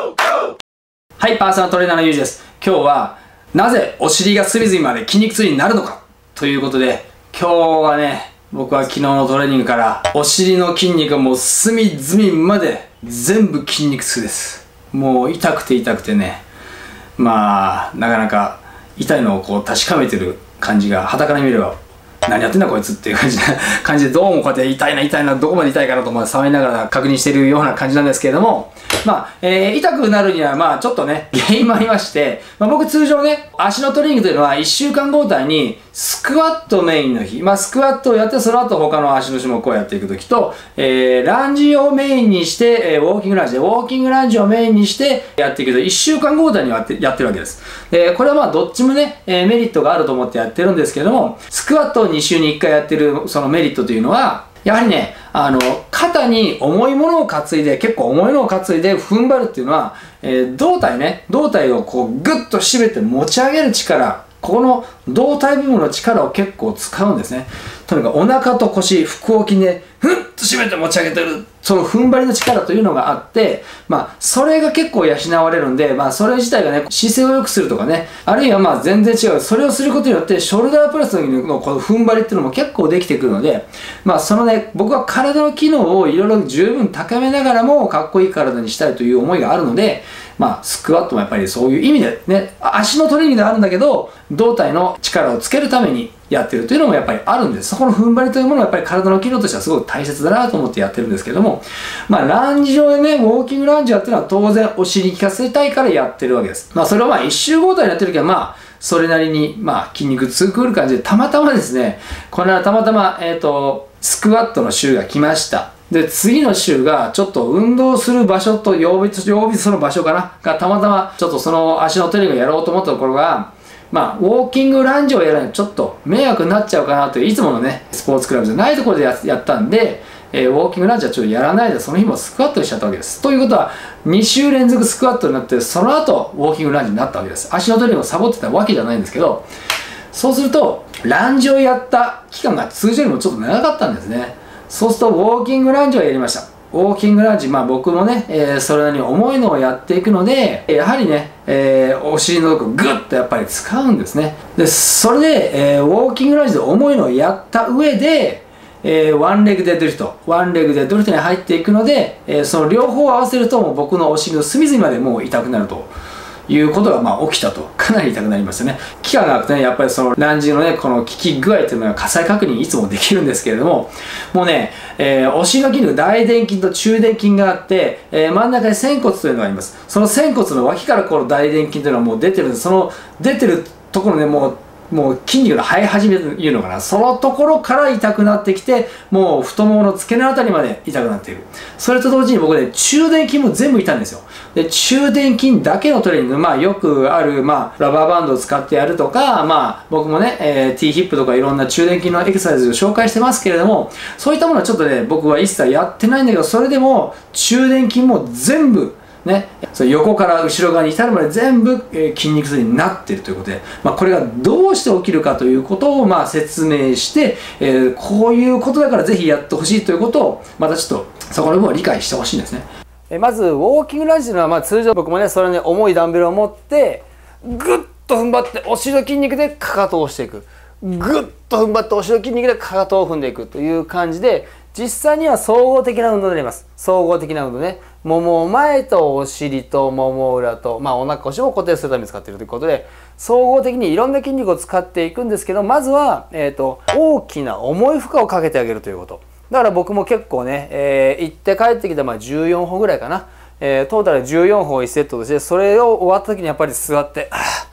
はい、パーソナルトレーナーのゆうじです。今日はなぜお尻が隅々まで筋肉痛になるのかということで、今日はね、僕は昨日のトレーニングからお尻の筋肉がもう隅々まで全部筋肉痛です。もう痛くて痛くてね、なかなか痛いのをこう確かめてる感じが傍から見れば、何やってんだこいつっていう感じで、どうもこうやって痛いな、どこまで痛いかなと触りながら確認しているような感じなんですけれども、痛くなるにはちょっとね、原因もありまして、僕通常ね、足のトレーニングというのは1週間交代にスクワットメインの日、スクワットをやってその後他の足の種目をやっていくときと、ランジをメインにして、ウォーキングランジをメインにしてやっていくと1週間交代にやってるわけです。これはどっちもね、メリットがあると思ってやってるんですけれども、スクワットを2週に1回やってるそのメリットというのは、やはりね、肩に重いものを担いで、結構重いのを担いで踏ん張るっていうのは、胴体をこうグッと締めて持ち上げる力、ここの胴体部分の力を結構使うんですね。とにかくお腹と腰、腹横筋でふっと締めて持ち上げてる、その踏ん張りの力というのがあって、それが結構養われるんで、それ自体がね、姿勢を良くするとかね、あるいは全然違う、それをすることによって、ショルダープレスのこの踏ん張りっていうのも結構できてくるので、そのね、僕は体の機能をいろいろ十分高めながらも、かっこいい体にしたいという思いがあるので、スクワットもやっぱりそういう意味でね、足のトレーニングであるんだけど、胴体の力をつけるためにやってるというのもやっぱりあるんです。そこの踏ん張りというものはやっぱり体の機能としてはすごく大切だなと思ってやってるんですけども、ランジ上でね、ウォーキングランジやってるのは当然お尻に効かせたいからやってるわけです。それを1週交代でやってる時はそれなりに筋肉痛くる感じで、たまたまですね、この間たまたまスクワットの週が来ました。で、次の週がちょっと運動する場所と曜日その場所かながたまたまちょっとその足のトレーニングをやろうと思ったところが、ウォーキングランジをやるのにちょっと迷惑になっちゃうかなという、いつものね、スポーツクラブじゃないところでやったんで、ウォーキングランジはちょっとやらないで、その日もスクワットにしちゃったわけです。ということは、2週連続スクワットになって、その後、ウォーキングランジになったわけです。足のトレーニングをサボってたわけじゃないんですけど、そうすると、ランジをやった期間が通常よりもちょっと長かったんですね。そうすると、ウォーキングランジをやりました。ウォーキングランジ、僕もね、それなりに重いのをやっていくので、やはりね、お尻のとこグッとやっぱり使うんですね。で、それで、ウォーキングランジで重いのをやった上で、ワンレグでドリフトに入っていくので、その両方を合わせると、もう僕のお尻の隅々までもう痛くなるということが起きたと。かなり痛くなりましたね。期間が空くとね、やっぱりそのランジのね、この効き具合というのは火災確認いつもできるんですけれども、もうね、お尻の筋肉、大臀筋と中臀筋があって、真ん中に仙骨というのがあります。その仙骨の脇からこの大臀筋というのはもう出てるんです。その出てるところでもう筋肉が生え始めるというのかな、そのところから痛くなってきて、もう太ももの付け根あたりまで痛くなっている。それと同時に僕ね、中臀筋も全部痛いんですよ。で、中臀筋だけのトレーニング、よくある、ラバーバンドを使ってやるとか、僕もね、T ヒップとかいろんな中臀筋のエクササイズを紹介してますけれども、そういったものはちょっとね、僕は一切やってないんだけど、それでも中臀筋も全部、ね、その横から後ろ側に至るまで全部、筋肉痛になっているということで、これがどうして起きるかということを説明して、こういうことだからぜひやってほしいということをまたちょっとそこの部分を理解してほしいんですね。まずウォーキングランジというのは通常僕もね、それに重いダンベルを持ってグッと踏ん張ってお尻の筋肉でかかとを押していく、グッと踏ん張ってお尻の筋肉でかかとを踏んでいくという感じで、実際には総合的な運動になります。総合的な運動ね。もも前とお尻ともも裏と、お腹腰を固定するために使っているということで、総合的にいろんな筋肉を使っていくんですけど、まずは、大きな重い負荷をかけてあげるということ。だから僕も結構ね、行って帰ってきた14歩ぐらいかな。トータル14歩を1セットとして、それを終わった時にやっぱり座って、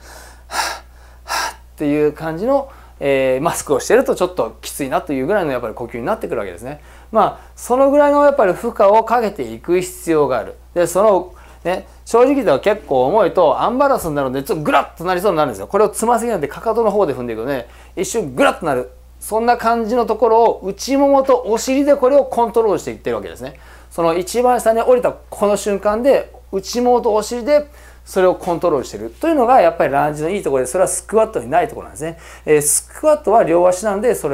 っていう感じの、マスクをしてるとちょっときついなというぐらいのやっぱり呼吸になってくるわけですね。そのぐらいのやっぱり負荷をかけていく必要がある。で、そのね、正直言うと結構重いとアンバランスになるのでちょっとグラッとなりそうになるんですよ。これをつま先なんでかかとの方で踏んでいくとね、一瞬グラッとなる。そんな感じのところを内ももとお尻でこれをコントロールしていってるわけですね。その一番下に降りたこの瞬間で内ももとお尻でそれをコントロールしているというのがやっぱりランジのいいところで、それはスクワットにないところなんですね。スクワットは両足なんでそれが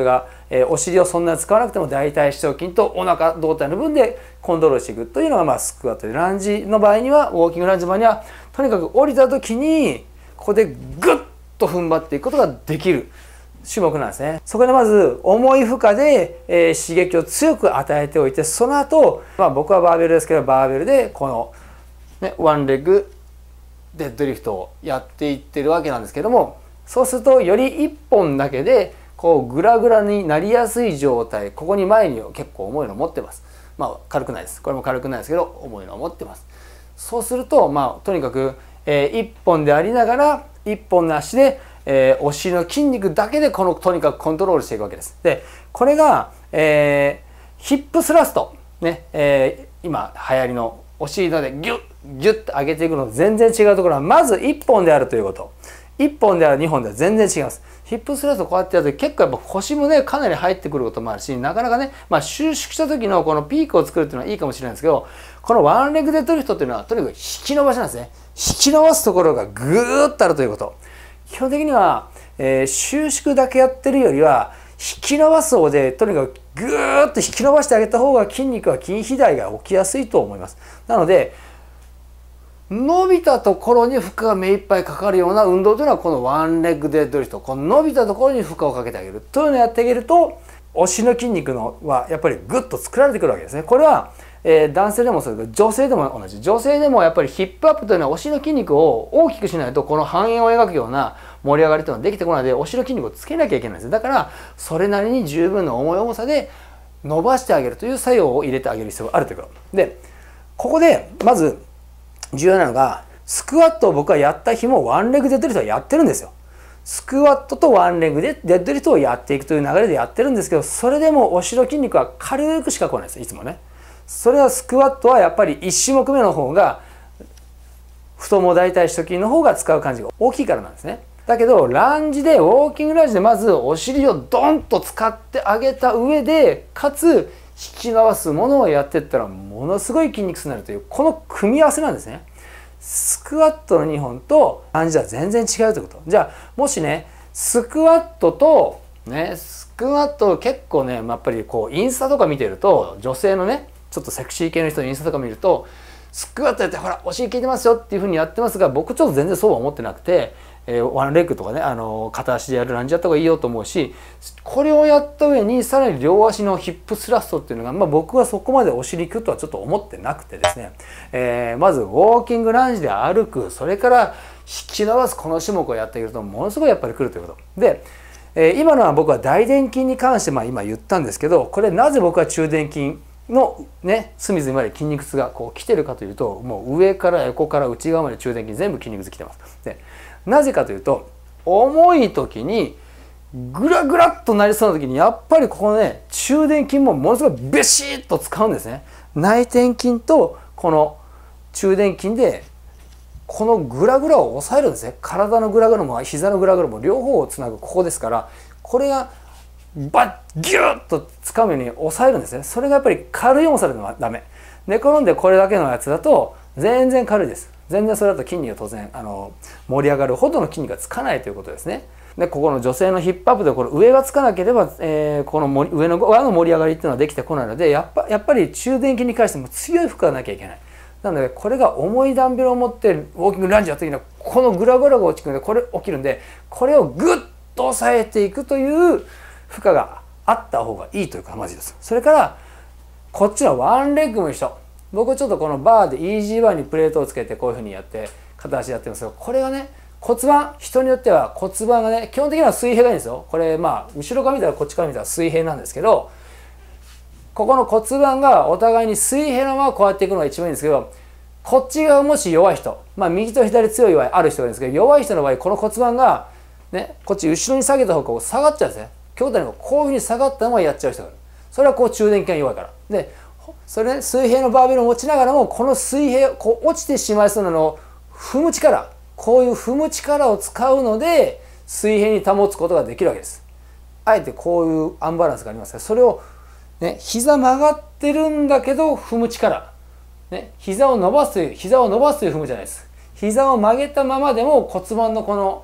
お尻をそんなに使わなくても大腿四頭筋とお腹胴体の部分でコントロールしていくというのがスクワットで、ランジの場合にはウォーキングランジの場合にはとにかく降りた時にここでグッと踏ん張っていくことができる種目なんですね。そこでまず重い負荷で、刺激を強く与えておいて、その後、僕はバーベルですけどバーベルでこの、ワンレッグデッドリフトをやっていってるわけなんですけども、そうするとより1本だけでこうグラグラになりやすい状態、ここに前に結構重いの持ってます。軽くないです。これも軽くないですけど重いのを持ってます。そうするととにかく、1本でありながら1本の足でお尻の筋肉だけでとにかくコントロールしていくわけです。でこれが、ヒップスラスト、今流行りのお尻のでギュッギュッと上げていくのと全然違うところは、まず1本であるということ。1本である2本では全然違います。ヒップスラストこうやってやると結構やっぱ腰もねかなり入ってくることもあるし、なかなかね、収縮した時のこのピークを作るっていうのはいいかもしれないんですけど、このワンレッグデッドリフトっていうのはとにかく引き伸ばしなんですね。引き伸ばすところがぐーっとあるということ。基本的には、収縮だけやってるよりは引き伸ばす方でとにかくぐーっと引き伸ばしてあげた方が筋肉は筋肥大が起きやすいと思います。なので伸びたところに負荷が目いっぱいかかるような運動というのはこのワンレッグデッドリフト、この伸びたところに負荷をかけてあげるというのをやってあげると、お尻の筋肉はやっぱりグッと作られてくるわけですね。これは、男性でもそうですけど女性でも同じ。女性でもやっぱりヒップアップというのはお尻の筋肉を大きくしないとこの半円を描くような盛り上がりというのはできてこないので、お尻の筋肉をつけなきゃいけないんです。だからそれなりに十分な重さで伸ばしてあげるという作用を入れてあげる必要があるということで、ここでまず重要なのが、スクワットを僕はやった日もワンレッグデッドリフトはやってるんですよ。スクワットとワンレッグでデッドリフトをやっていくという流れでやってるんですけど、それでもお尻の筋肉は軽くしか来ないです、いつもね。それはスクワットはやっぱり1種目目の方が太もも大腿四頭筋の方が使う感じが大きいからなんですね。だけどランジでウォーキングランジでまずお尻をドンと使ってあげた上で、かつ引き伸ばすものをやっていったらものすごい筋肉痛になるという、この組み合わせなんですね。スクワットの2本とランジは全然違うということ。じゃあもしねスクワットとスクワット結構ねやっぱりこうインスタとか見てると、女性のねちょっとセクシー系の人のインスタとか見ると、スクワットやってほらお尻効いてますよっていうふうにやってますが、僕ちょっと全然そうは思ってなくて、ワンレッグとかね片足でやるランジやった方がいいよと思うし、これをやった上にさらに両足のヒップスラストっていうのが、僕はそこまでお尻効くとはちょっと思ってなくてですね、まずウォーキングランジで歩く、それから引き伸ばすこの種目をやっていくとものすごいやっぱりくるということで、今のは僕は大臀筋に関して今言ったんですけど、これなぜ僕は中臀筋の隅々まで筋肉痛がこう来てるかというと、もう上から横から内側まで中臀筋全部筋肉痛来てます。でなぜかというと、重い時にグラグラっとなりそうな時にやっぱりここのね中臀筋もものすごいベシッと使うんですね。内転筋とこの中臀筋でこのグラグラを抑えるんですね。体のグラグラも膝のグラグラも両方をつなぐここですから、これがバッギュッと掴むように抑えるんですね。それがやっぱり軽い重さではダメ。寝転んでこれだけのやつだと全然軽いです。全然それだと筋肉が当然盛り上がるほどの筋肉がつかないということですね。でここの女性のヒップアップでこれ上がつかなければ、この上の側の盛り上がりっていうのはできてこないので、やっぱり中臀筋に関しても強い負荷がなきゃいけない。なのでこれが重いダンベルを持ってウォーキングランジやった時にはこのグラグラが落ちてくるんで、これ起きるんで、これをグッと抑えていくという負荷があった方がいいというかまずいです。それからこっちのワンレッグも一緒。僕ちょっとこのバーでイージーバーにプレートをつけてこういうふうにやって片足でやってますけど、これがね骨盤、人によっては骨盤がね基本的には水平がいいんですよ。これ後ろから見たらこっちから見たら水平なんですけど、ここの骨盤がお互いに水平のままこうやっていくのが一番いいんですけど、こっち側もし弱い人、右と左強い弱いある人がいるんですけど、弱い人の場合この骨盤がねこっち後ろに下げた方向下がっちゃうんですね。極端にこういうふうに下がったままやっちゃう人がいる。それはこう中臀筋が弱いから。でそれね水平のバーベルを持ちながらもこの水平こう落ちてしまいそうなのを踏む力、こういう踏む力を使うので水平に保つことができるわけです。あえてこういうアンバランスがありますから、それをね膝曲がってるんだけど踏む力、膝を伸ばすという踏むじゃないです。膝を曲げたままでも骨盤のこの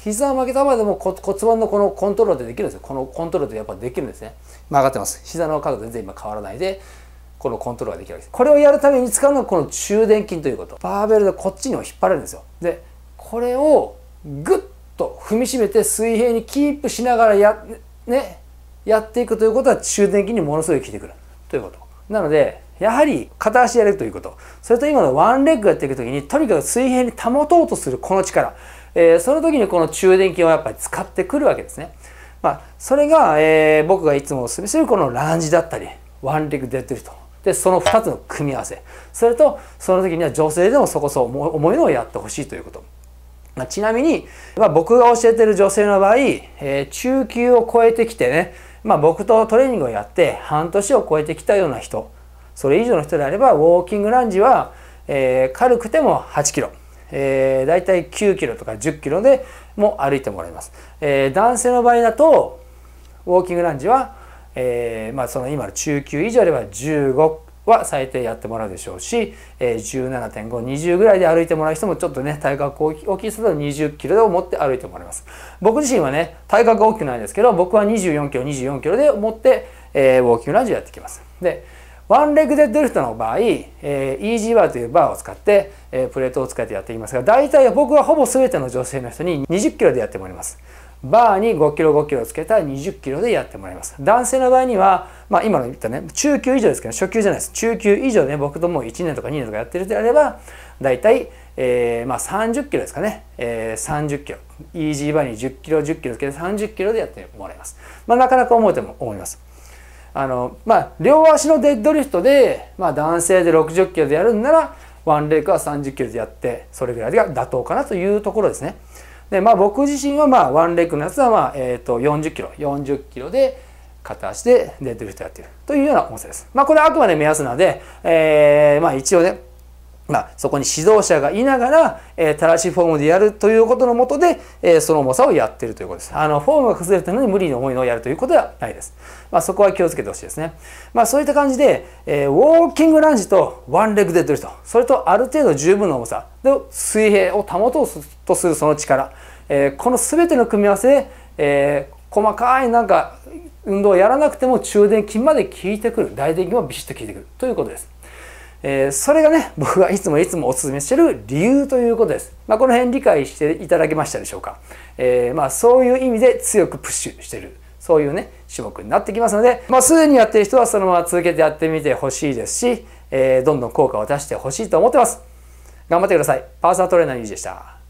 膝を曲げたままでも骨盤のこのコントロールでできるんですよ。このコントロールでやっぱできるんですね。曲がってます。膝の角度全然今変わらないでこのコントロールができるわけです。これをやるために使うのはこの中殿筋ということ。バーベルでこっちにも引っ張れるんですよ。でこれをグッと踏みしめて水平にキープしながらやっていくということは中殿筋にものすごい効いてくるということなので、やはり片足やれるということ、それと今のワンレッグやっていく時にとにかく水平に保とうとするこの力、その時にこの中殿筋をやっぱり使ってくるわけですね。それが、僕がいつもお勧めするこのランジだったりワンレッグデッドリフトで、その2つの組み合わせ、それとその時には女性でもそこそ重いのをやってほしいということ。ちなみに、僕が教えている女性の場合、中級を超えてきてね、僕とトレーニングをやって半年を超えてきたような人、それ以上の人であればウォーキングランジは、軽くても8キロ、だいたい9キロとか10キロでも歩いてもらいます。男性の場合だとウォーキングランジは、その今の中級以上であれば15は最低やってもらうでしょうし、17.5、20ぐらいで歩いてもらう人もちょっとね体格大きい人だと20キロで持って歩いてもらいます。僕自身はね体格大きくないですけど、僕は24キロ24キロで持って、ウォーキングランジをやってきます。でワンレッグデッドリフトの場合、イージーバーというバーを使って、プレートを使ってやっていきますが、大体僕はほぼ全ての女性の人に20キロでやってもらいます。バーに5キロ5キロつけたら20キロでやってもらいます。男性の場合には、今の言ったね中級以上ですけど、初級じゃないです。中級以上で、僕ともう1年とか2年とかやってるであれば大体、30キロですかね、30キロイージーバーに10キロ10キロつけて30キロでやってもらいます。なかなか重いと思います。両足のデッドリフトで、男性で60キロでやるんならワンレッグは30キロでやって、それぐらいが妥当かなというところですね。で僕自身はワンレッグのやつは40キロで片足でデッドリフトやっているというような重さです。これはあくまで目安なので、一応ね、そこに指導者がいながら、正しいフォームでやるということのもとで、その重さをやっているということです。フォームが崩れてるのに無理に重いのをやるということではないです。そこは気をつけてほしいですね。そういった感じで、ウォーキングランジとワンレッグデッドリフト、それとある程度十分な重さで水平を保とうとするその力、この全ての組み合わせで、細かい運動をやらなくても中殿筋まで効いてくる、大殿筋もビシッと効いてくるということです。それがね僕がいつもお勧めしている理由ということです。この辺理解していただけましたでしょうか。そういう意味で強くプッシュしている、そういうね種目になってきますので、すでにやっている人はそのまま続けてやってみてほしいですし、どんどん効果を出してほしいと思ってます。頑張ってください。パーソナルトレーナーのゆうじでした。